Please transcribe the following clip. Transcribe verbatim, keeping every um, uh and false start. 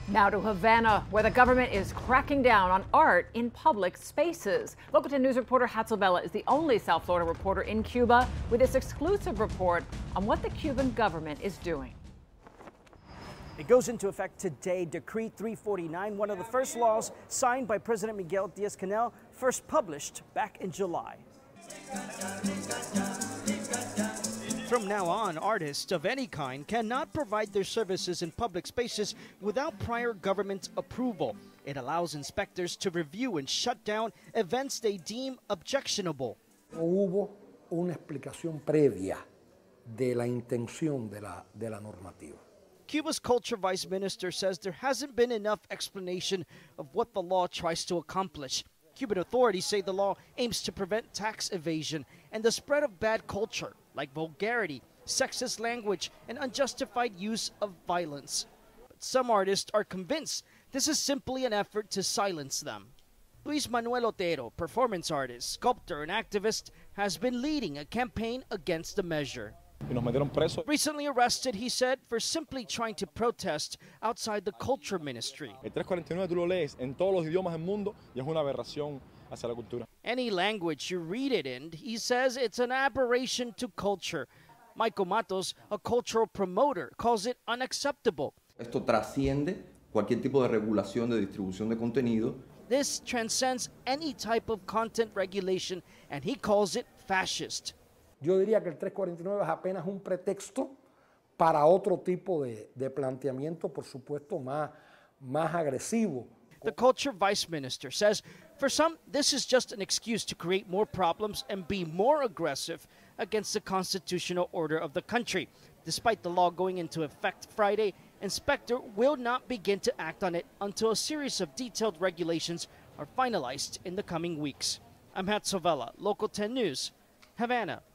Now to Havana, where the government is cracking down on art in public spaces. Local ten News reporter Hatzel Bella is the only South Florida reporter in Cuba with this exclusive report on what the Cuban government is doing. It goes into effect today, Decree three forty-nine, one of the first laws signed by President Miguel Diaz-Canel, first published back in July. From now on, artists of any kind cannot provide their services in public spaces without prior government approval. It allows inspectors to review and shut down events they deem objectionable. No hubo una explicación previa de la intención de la, de la normativa. Cuba's culture vice minister says there hasn't been enough explanation of what the law tries to accomplish. Cuban authorities say the law aims to prevent tax evasion and the spread of bad culture, like vulgarity, sexist language, and unjustified use of violence. But some artists are convinced this is simply an effort to silence them. Luis Manuel Otero, performance artist, sculptor, and activist, has been leading a campaign against the measure. Recently arrested, he said, for simply trying to protest outside the culture ministry. El tres cuarenta y nueve tú lo lees en todos los idiomas del mundo y es una aberración hacia la cultura. Any language you read it in, he says it's an aberration to culture. Michael Matos, a cultural promoter, calls it unacceptable. Esto trasciende cualquier tipo de regulación de distribución de contenido. This transcends any type of content regulation, and he calls it fascist. Yo diría que el tres cuarenta y nueve es apenas un pretexto para otro tipo de, de planteamiento, por supuesto, más, más agresivo. The culture vice minister says, for some, this is just an excuse to create more problems and be more aggressive against the constitutional order of the country. Despite the law going into effect Friday, inspector will not begin to act on it until a series of detailed regulations are finalized in the coming weeks. I'm Hatzel Bella, Local ten News, Havana.